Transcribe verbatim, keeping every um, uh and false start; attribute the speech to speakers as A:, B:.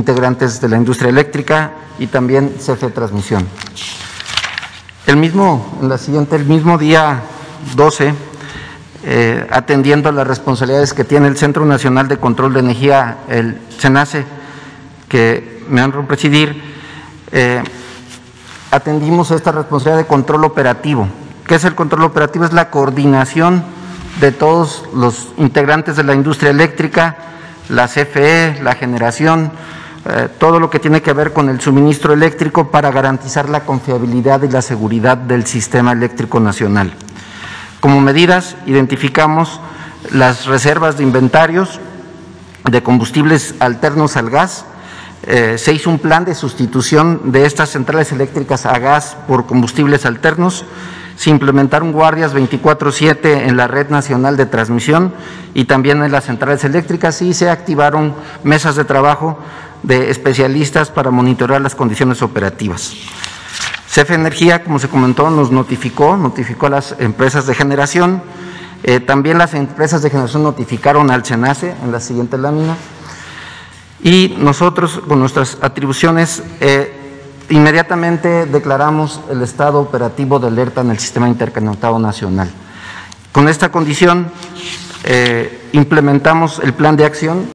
A: integrantes de la industria eléctrica y también C F E Transmisión. El mismo, en la siguiente, el mismo día doce, eh, atendiendo a las responsabilidades que tiene el Centro Nacional de Control de Energía, el CENACE, que me honro presidir, eh, atendimos esta responsabilidad de control operativo. ¿Qué es el control operativo? Es la coordinación de todos los integrantes de la industria eléctrica, la C F E, la generación, eh, todo lo que tiene que ver con el suministro eléctrico para garantizar la confiabilidad y la seguridad del sistema eléctrico nacional. Como medidas, identificamos las reservas de inventarios de combustibles alternos al gas. Eh, se hizo un plan de sustitución de estas centrales eléctricas a gas por combustibles alternos. Se implementaron guardias veinticuatro siete en la red nacional de transmisión y también en las centrales eléctricas, y se activaron mesas de trabajo de especialistas para monitorear las condiciones operativas. C F E Energía, como se comentó, nos notificó, notificó a las empresas de generación. Eh, también las empresas de generación notificaron al CENACE en la siguiente lámina. Y nosotros, con nuestras atribuciones, eh, inmediatamente declaramos el estado operativo de alerta en el Sistema Interconectado Nacional. Con esta condición, eh, implementamos el plan de acción